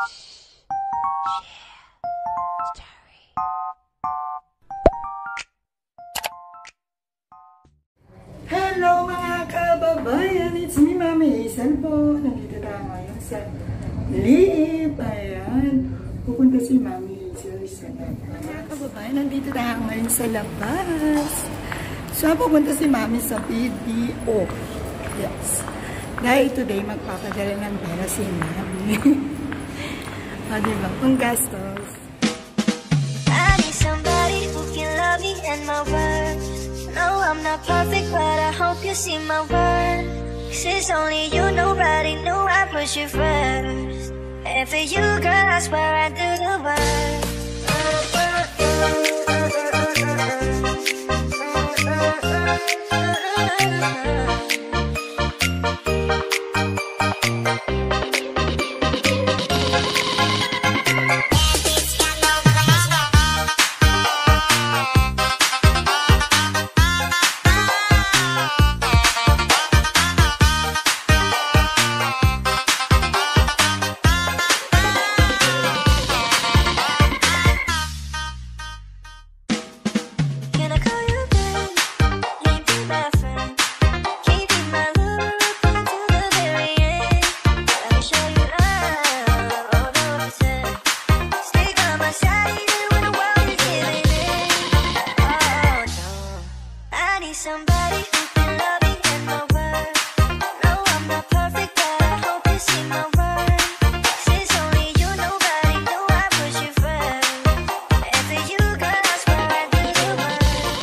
Hello mga kababayan, it's me Mami Hazel po. Nandito tayo ngayon sa Liip. Ayan, pupunta si Mami Hazel sa mga kababayan, nandito tayo ngayon sa labas. So, pupunta si Mami sa PDO. Yes. Dahil today, magpapadala ng pera si Mami. Diba? Kung gastos. I need somebody who can love me and my words. No, I'm not perfect, but I hope you see my worth. 'Cause it's only you, nobody knew I put you first. And for you, girl, I swear I do the work. Somebody who can love me and my worth. No, I'm not perfect, but I hope you see my worth. 'Cause it's only you, nobody knew I put you first. And for you, girl, I swear I do the work.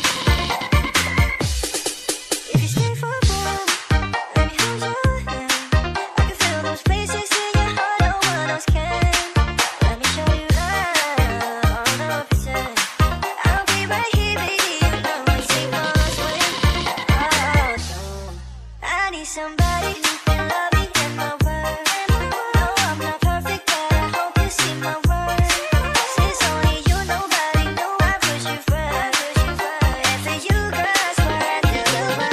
If you stay for a while, let me hold your hand. I can feel those places in your heart no one else can. Let me show you love, 100%. I'll be right here, baby, you know it's safe on us when. I need somebody who can love me and my worth. No, I'm not perfect, but I hope you see my worth. 'Cause it's only you, nobody knew I put you first. And for you, girl, I swear I do the work.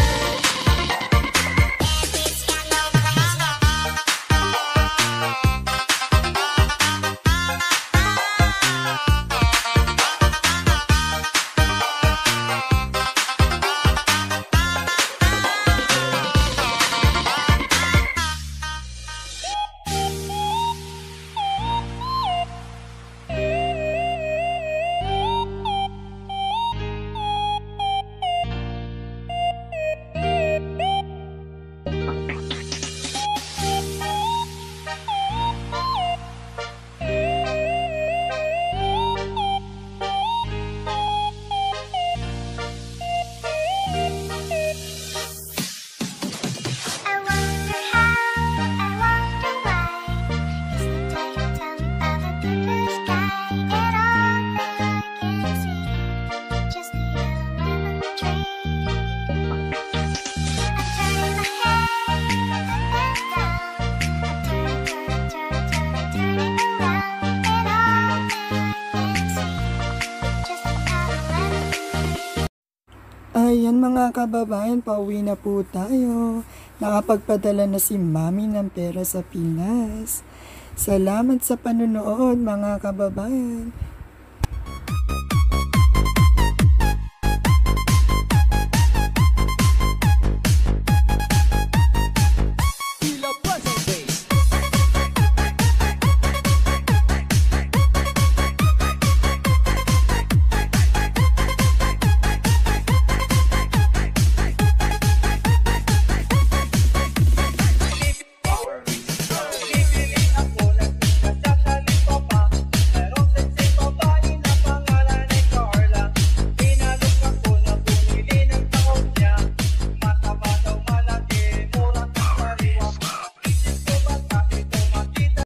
Ayan mga kababayan, pauwi na po tayo. Nakapagpadala na si Mami ng pera sa Pinas. Salamat sa panunood mga kababayan.